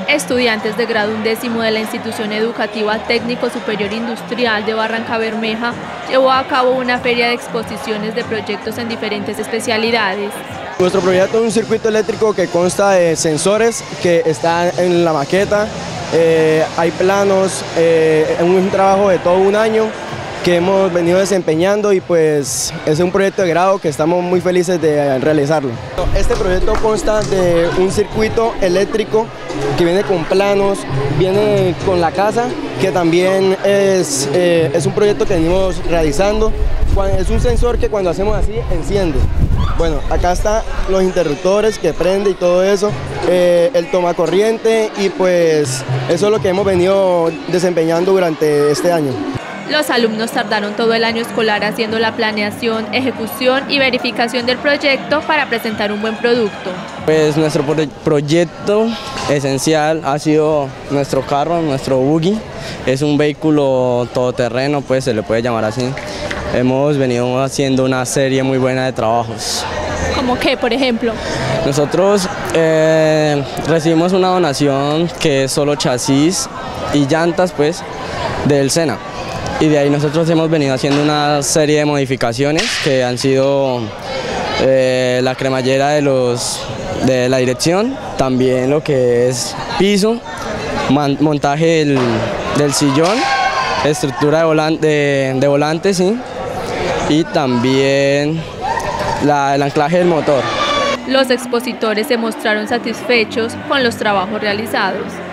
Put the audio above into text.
Estudiantes de grado 11º de la institución educativa Técnico Superior Industrial de Barrancabermeja llevó a cabo una feria de exposiciones de proyectos en diferentes especialidades. Nuestro proyecto es un circuito eléctrico que consta de sensores que están en la maqueta, hay planos, un trabajo de todo un año que hemos venido desempeñando y pues es un proyecto de grado que estamos muy felices de realizarlo. Este proyecto consta de un circuito eléctrico que viene con planos, viene con la casa, que también es un proyecto que venimos realizando. Es un sensor que cuando hacemos así enciende. Bueno, acá están los interruptores que prende y todo eso, el tomacorriente y pues eso es lo que hemos venido desempeñando durante este año. Los alumnos tardaron todo el año escolar haciendo la planeación, ejecución y verificación del proyecto para presentar un buen producto. Pues nuestro proyecto esencial ha sido nuestro carro, nuestro buggy. Es un vehículo todoterreno, pues se le puede llamar así. Hemos venido haciendo una serie muy buena de trabajos. ¿Cómo qué, por ejemplo? Nosotros recibimos una donación que es solo chasis y llantas, pues, del SENA. Y de ahí nosotros hemos venido haciendo una serie de modificaciones que han sido la cremallera de la dirección, también lo que es piso, montaje del sillón, estructura de volante, sí, y también el anclaje del motor. Los expositores se mostraron satisfechos con los trabajos realizados.